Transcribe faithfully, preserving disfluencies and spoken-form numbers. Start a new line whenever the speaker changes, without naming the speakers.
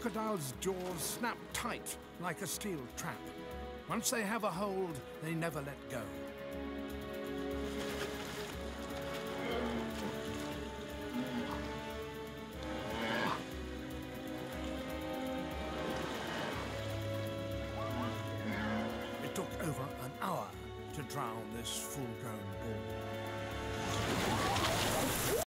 crocodile's jaws snap tight like a steel trap. Once they have a hold, they never let go. It took over an hour to drown this full-grown